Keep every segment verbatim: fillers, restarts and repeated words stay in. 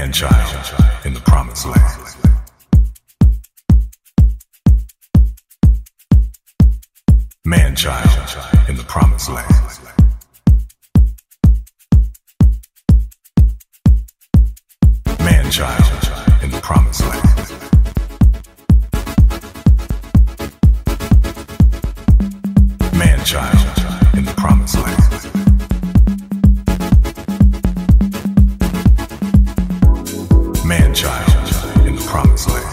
Manchild in the promised land. Manchild in the promised land. Manchild in the promised land. Manchild in the promised land. Manchild in the promised land.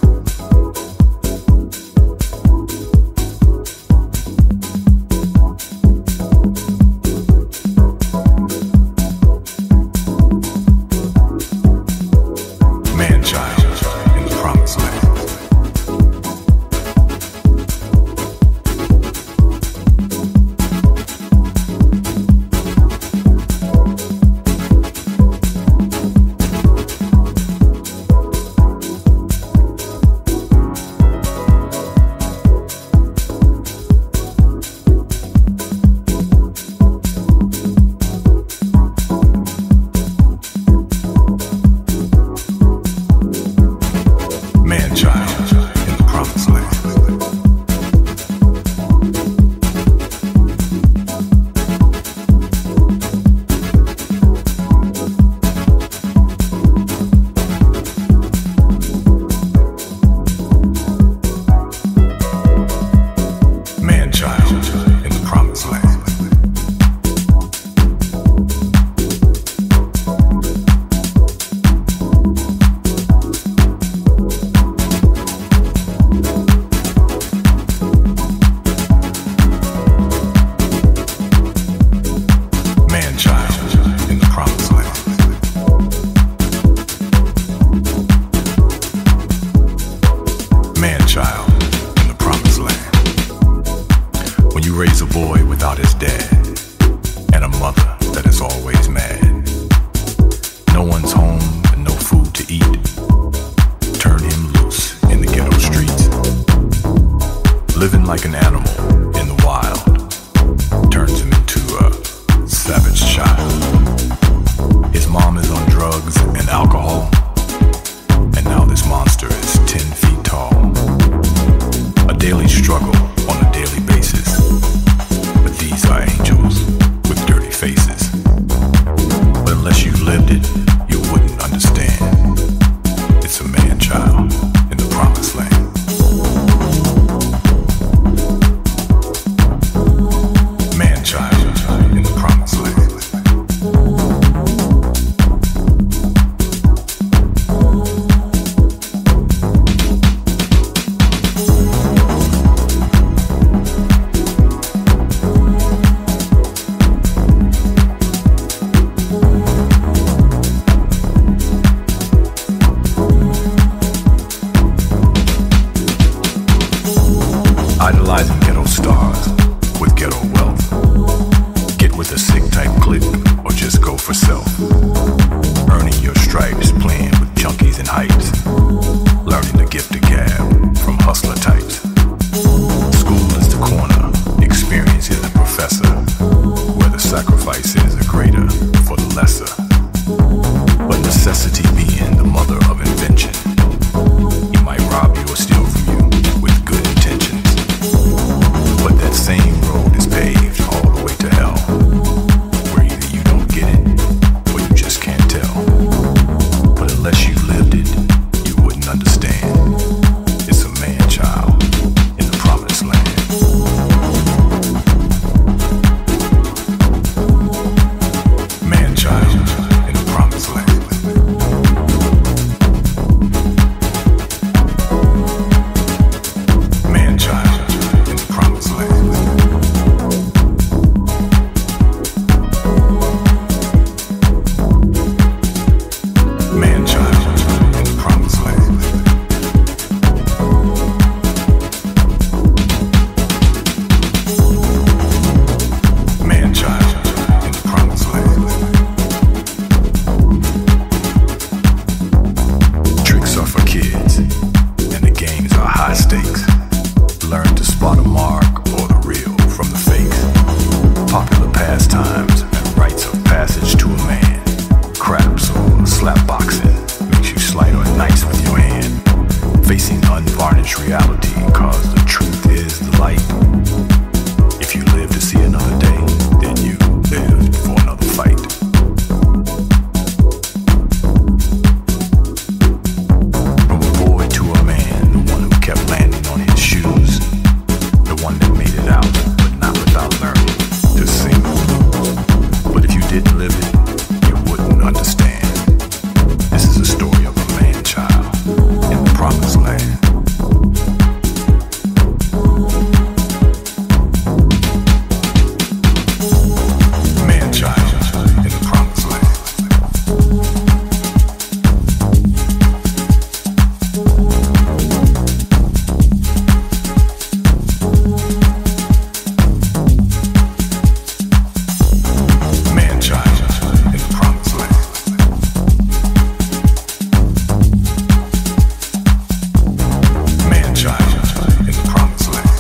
Manchild in the promised land. Manchild in the promised land. When you raise a boy without his dad, and a mother that is always mad, no one's home and no food to eat, turn him loose in the ghetto streets. Living like an animal in the wild turns him into a savage child. His mom is on drugs and alcohol, and now this monster is ten feet tall. A daily struggle on a daily basis, but these are angels with dirty faces. But unless you lived it, you wouldn't understand. It's a man-child in the promised land. Man-child in the promised land. Idolizing ghetto stars with ghetto wealth. Get with a sick type clique or just go for self. Earning your stripes, playing with junkies and hypes. Learning the gift of gab from hustler types. School is the corner, experience is the professor, where the sacrifices are greater for the lesser. But necessity being the mother of invention, he might rob you or steal from you with good intentions. But that same road is paved all the way to hell, where either you don't get it or you just can't tell. But unless you lived it, you wouldn't understand. It's a man-child in the promised land. Man-child in the promised land. Pastimes and rites of passage to a man. Craps or slap boxing. facing unvarnished reality, cause the truth is the light. If you live to see another day, then you lived for another fight. From a boy to a man, the one who kept landing on his shoes, the one that made it out, but not without learning to sing. But if you didn't live it, you wouldn't understand. This is a story of a man-child in the promised land. Man-child in the promised land. Man-child in the promised land. Man-child in the promised land.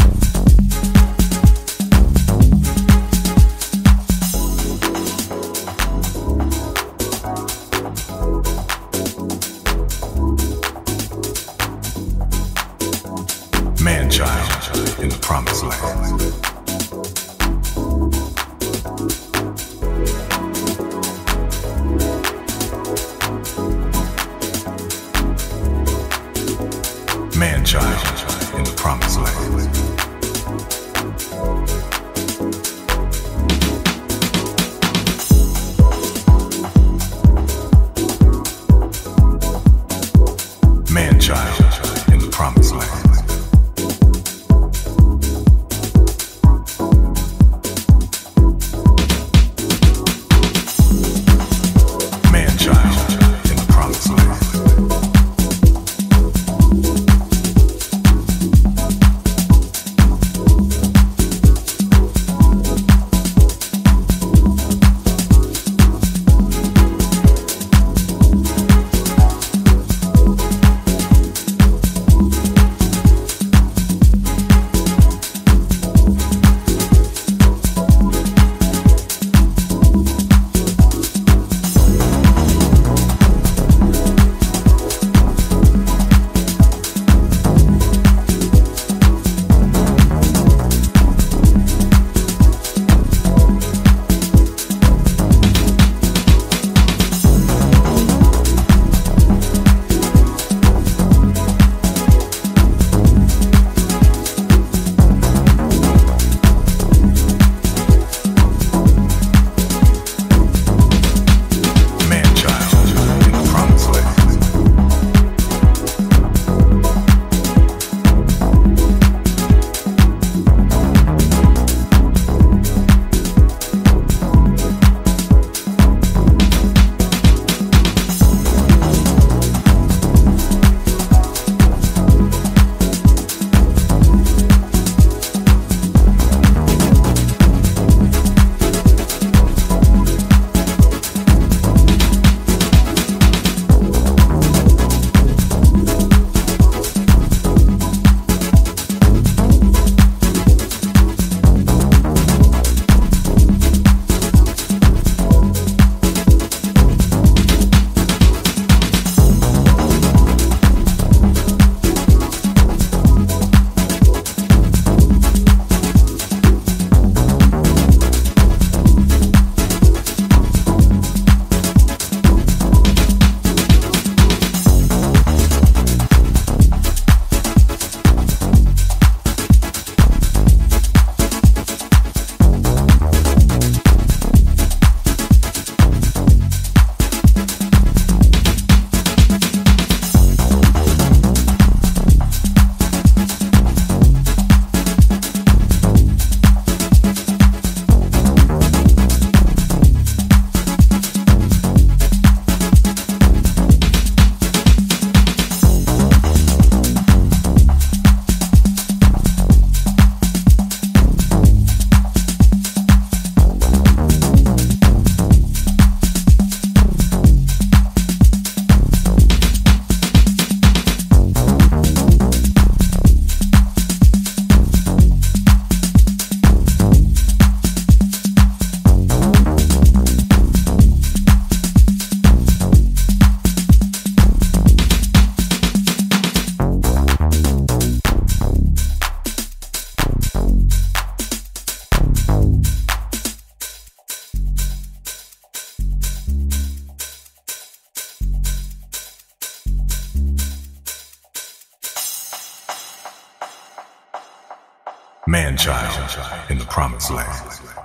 Man-child in the promised land. Man-child in the promised land. Man-child in the promised land. Man-child in the promised land. Manchild in the promised land.